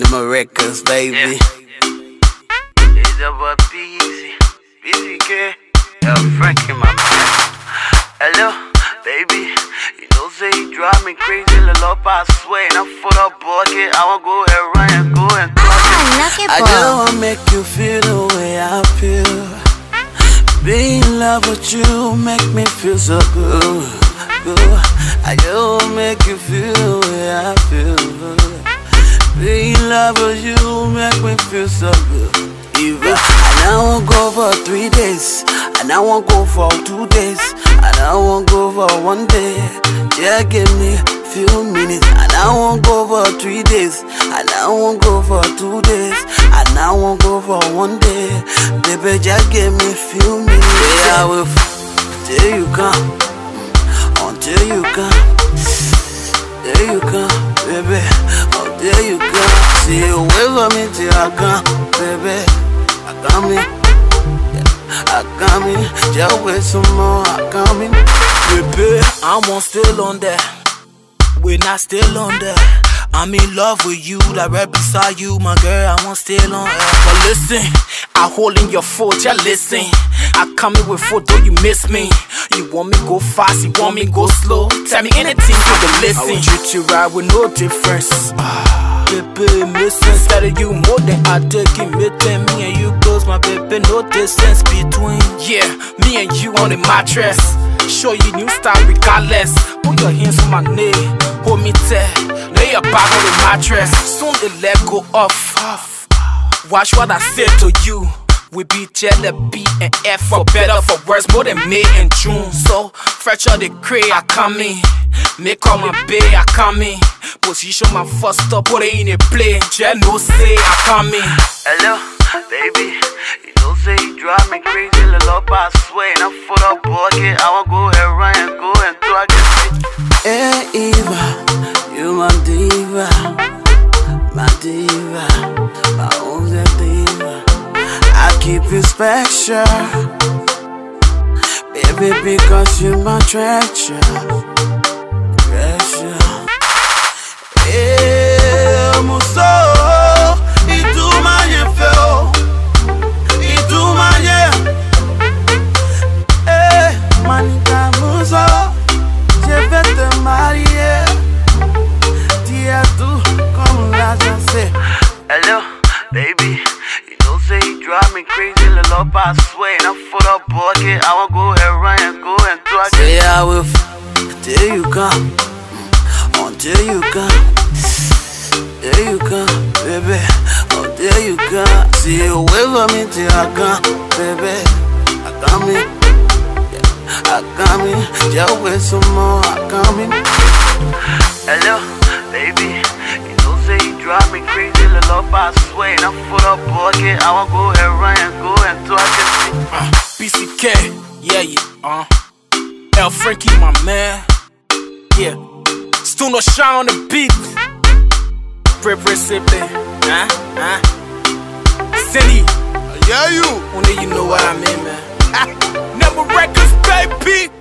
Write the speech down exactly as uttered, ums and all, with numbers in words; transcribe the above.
Number records, baby. Yeah. It's about P C K L'Frankie, my man. Hello, baby. You know, say you drive me crazy, little up, I swear. And I'm full of bucket. I wanna go and run and go and talk it. I just wanna make you feel the way I feel. Being in love with you make me feel so good, good. I just wanna make you feel the way I feel. Being in love with you make me feel so good. Even and I won't go for three days, and I won't go for two days, and I won't go for one day. Just give me few minutes, and I won't go for three days, and I won't go for two days, and I won't go for one day. Baby, just give me few minutes. Yeah, I will f till you come, until you come, there you come, baby, until you come. See you wait for me till I come, baby. I come in, I come in, just wait some more. I come in, baby. I won't still on that. We're not still on that. I'm in love with you, like right beside you, my girl. I won't still on that. But listen, I hold in your foot, just listen. I come in with foot, though you miss me. You want me go fast, you want me go slow. Tell me anything, you can listen. I would treat you right with no difference. Baby, missing instead of you more than I take it. Meeting me and you close, my baby, no distance between. Yeah, me and you on the mattress. Show you new style regardless. Put your hands on my knee, hold me tight, lay your back on the mattress. Soon the leg go off. Watch what I say to you. We be jelly, B and F for better, for worse, more than May and June. So, fresh out the crate, I come in. Make all my bay, I come in. Position my first up, put it in a play. Just no say, I come in. Hello, baby. You know, say you drive me crazy, little up, I swear. And I'm full of bucket. I wanna go and run and go and do I get it. Hey, Eva, you my diva, my diva, my own diva. I keep you special, baby, because you my treasure, treasure. Hey, muso, itu manye feo, itu manye. Hey, manita muso, je vais te marier. Dis-à tout comme la chanson. Hello, baby. Drive me crazy, little up, I swear. And I'm full of bucket. I wanna go and run and go and do I get it. Say I will f till you come, until you come, there you come, baby, until you come. See you wait for me till I come, baby. I come in, yeah, I come in, just wait some more. I come in. Hello, baby. You know, say you drive me crazy, little up, I swear. And I'm full of bucket. I wanna go and run and go and do I get it. Uh, P C K, yeah, yeah, uh. L'Frankie, my man. Yeah. Still no shine on the beat. Pray, pray, simply. Huh? Huh? City. Yeah, you. Only you know what I mean, man. Number records, baby.